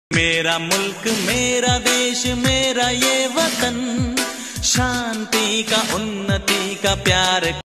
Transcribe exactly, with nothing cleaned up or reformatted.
मेरा मुल्क मेरा देश मेरा ये वतन, शांति का उन्नति का प्यार